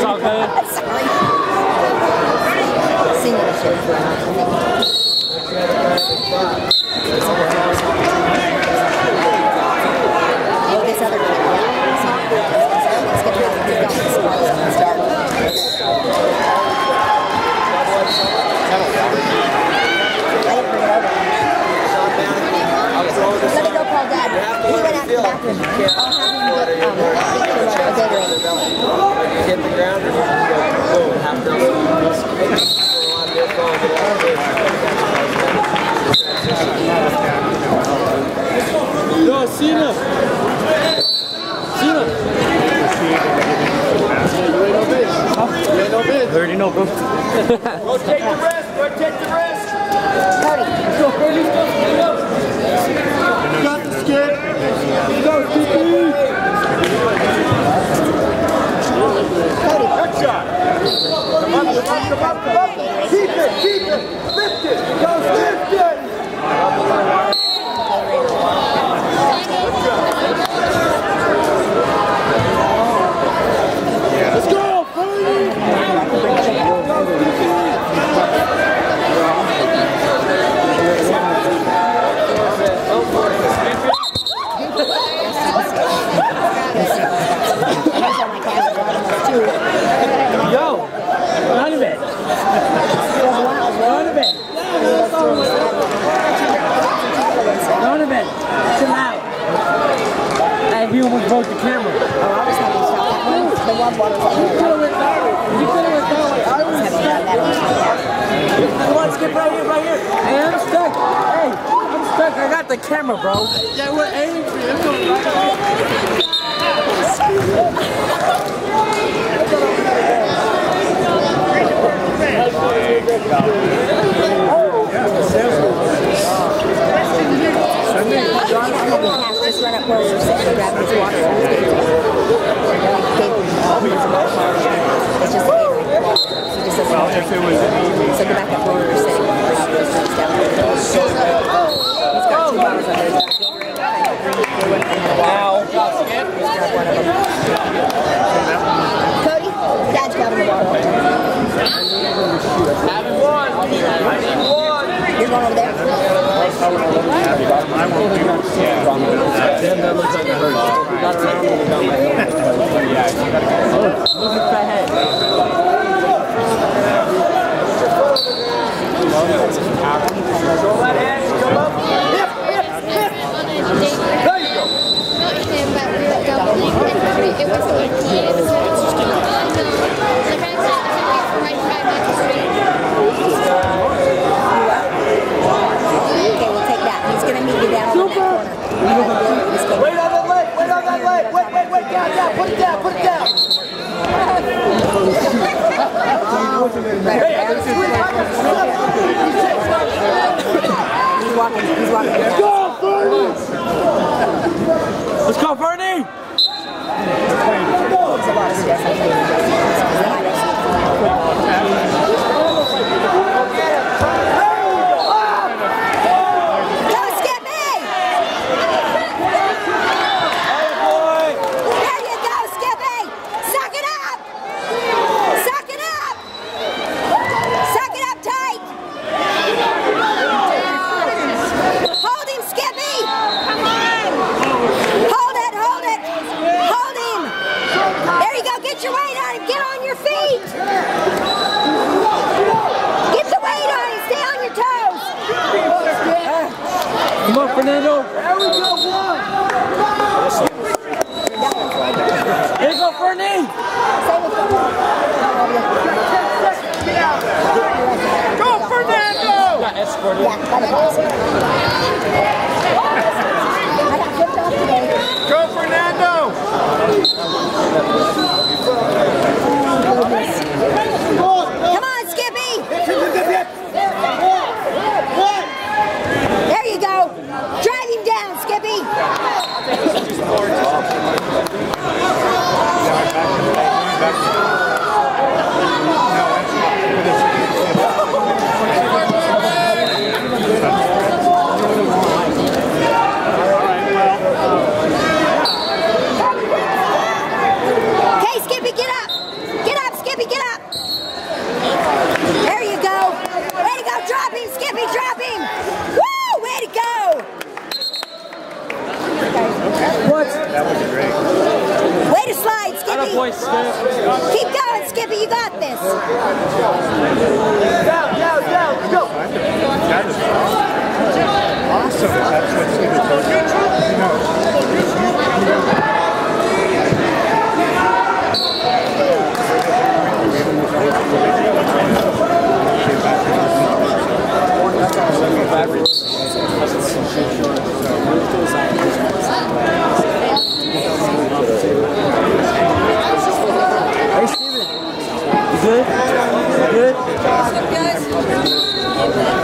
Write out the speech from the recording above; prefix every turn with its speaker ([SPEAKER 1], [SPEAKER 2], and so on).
[SPEAKER 1] all good.
[SPEAKER 2] Sorry. Singing the shit for oh, this other kid, yeah. Let's get to start. Let me go call Dad. He went out to the bathroom. I'll have him get
[SPEAKER 3] hit the ground or go half down. Yo, Cena! Cena! You ain't no bitch. Huh? You ain't no bitch.
[SPEAKER 1] I already know, bro.
[SPEAKER 3] Go take the rest. Go take the rest.
[SPEAKER 2] Cody.
[SPEAKER 3] Go, Cody. You got the skip. Go, TP.
[SPEAKER 2] Cody.
[SPEAKER 3] Good shot. Come up, come up, come up, come up. Keep it, keep it. Lift it. Go, lift it. Let's go, Cody.
[SPEAKER 1] Yo, none of it. None of it. None of it. Chill out. Hey, you almost broke the camera.
[SPEAKER 2] Oh, I was having stuff. The one water was
[SPEAKER 1] You could have went that way. You could have went that way. I was stuck. Come on, skip right here, right here. Hey, I'm stuck. Hey, I'm stuck. I got the camera, bro.
[SPEAKER 3] Yeah, we're aiming for you.
[SPEAKER 2] Just run up where we were sitting and grab his water. It's just a Gatorade water. So just doesn't water. So go back up where we were sitting and grab those drinks down there. He's got 2 bottles of Gatorade, and a water. Just grab one of them. Cody, Dad's grabbing the water.
[SPEAKER 3] Having one. I need one.
[SPEAKER 2] You're going over there?
[SPEAKER 3] I won't do it. Damn, that looks like it hurts. We got around and we got my hand. Yeah, you gotta get it. Look at that head. Control that hand. Come up. Hip, hip, hip. There you go.
[SPEAKER 4] It was like,
[SPEAKER 2] Okay, we'll take that. He's going to meet you down on that corner.
[SPEAKER 3] Wait on that leg. Wait on that leg. Wait. Down. Put it down. Put it down.
[SPEAKER 2] He's walking.
[SPEAKER 3] Let's go, Bernie!
[SPEAKER 1] Let's go, Bernie!
[SPEAKER 2] It's a lot of stress.
[SPEAKER 1] Come on, Fernando.
[SPEAKER 3] There we go, one.
[SPEAKER 1] Here you go, Fernie.
[SPEAKER 3] Go, Fernando.
[SPEAKER 1] Got escorted.
[SPEAKER 2] Yeah, that is awesome. I got flipped off today.
[SPEAKER 3] Go, Fernando.
[SPEAKER 2] Come on, Skippy. There you go. Drive him down, Skippy. Okay, Skippy, get up. Get up, Skippy.
[SPEAKER 1] Attaboy, Skip.
[SPEAKER 2] Keep going, Skippy. You got this.
[SPEAKER 1] Down, go.
[SPEAKER 3] That is awesome. That's what's going to tell
[SPEAKER 1] Hey, Steven. You good? Good?
[SPEAKER 2] What's up, guys?